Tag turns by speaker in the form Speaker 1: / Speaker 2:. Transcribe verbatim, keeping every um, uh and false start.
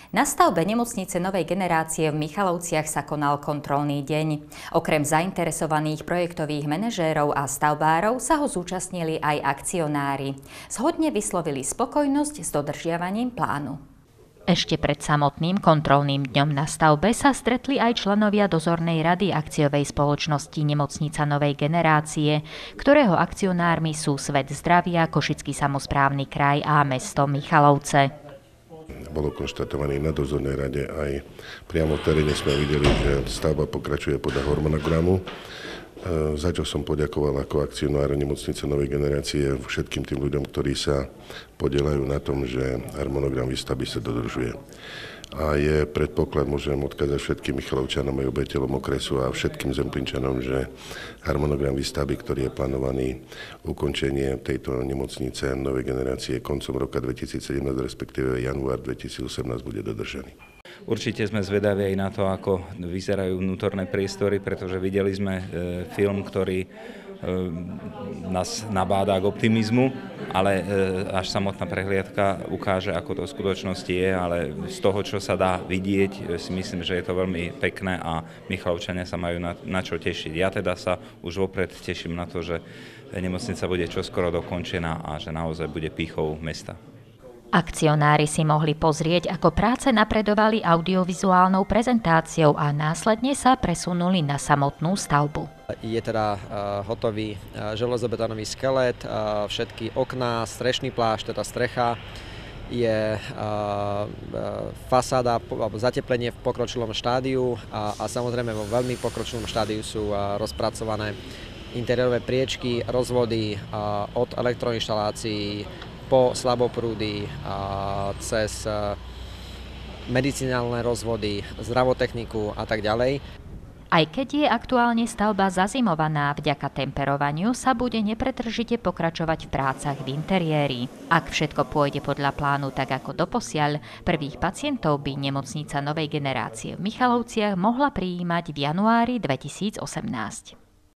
Speaker 1: Na stavbe nemocnice novej generácie v Michalovciach sa konal kontrolný deň. Okrem zainteresovaných projektových manažérov a stavbárov sa ho zúčastnili aj akcionári. Zhodne vyslovili spokojnosť s dodržiavaním plánu. Ešte pred samotným kontrolným dňom na stavbe sa stretli aj členovia dozornej rady akciovej spoločnosti Nemocnica novej generácie, ktorého akcionármi sú Svet zdravia, Košický samosprávny kraj a mesto Michalovce.
Speaker 2: Bolo konštatované na dozornej rade aj priamo v teréne sme videli, že stavba pokračuje podľa harmonogramu. Za čo som poďakoval ako akcionár Nemocnice novej generácie všetkým tým ľuďom, ktorí sa podieľajú na tom, že harmonogram výstavby sa dodržuje. A je predpoklad, môžem odkázať všetkým Michalovčanom aj obyvateľom okresu a všetkým Zemplínčanom, že harmonogram výstavby, ktorý je plánovaný ukončenie tejto nemocnice novej generácie koncom roka dvetisícsedemnásť, respektíve január dvetisícosemnásť, bude dodržaný.
Speaker 3: Určite sme zvedaví aj na to, ako vyzerajú vnútorné priestory, pretože videli sme e, film, ktorý e, nás nabáda k optimizmu, ale e, až samotná prehliadka ukáže, ako to v skutočnosti je, ale z toho, čo sa dá vidieť, si myslím, že je to veľmi pekné a Michalovčania sa majú na, na čo tešiť. Ja teda sa už vopred teším na to, že nemocnica bude čoskoro dokončená a že naozaj bude pýchou mesta.
Speaker 1: Akcionári si mohli pozrieť, ako práce napredovali audiovizuálnou prezentáciou a následne sa presunuli na samotnú stavbu.
Speaker 4: Je teda uh, hotový uh, železobetónový skelet, uh, všetky okná, strešný plášť, teda strecha, je uh, uh, fasáda alebo zateplenie v pokročilom štádiu a, a samozrejme vo veľmi pokročilom štádiu sú uh, rozpracované interiérové priečky, rozvody uh, od elektroinštalácií po slaboprúdy a cez medicinálne rozvody, zdravotechniku a tak ďalej.
Speaker 1: Aj keď je aktuálne stavba zazimovaná, vďaka temperovaniu sa bude nepretržite pokračovať v prácach v interiéri. Ak všetko pôjde podľa plánu tak ako doposiaľ, prvých pacientov by nemocnica novej generácie v Michalovciach mohla prijímať v januári dvetisícosemnásť.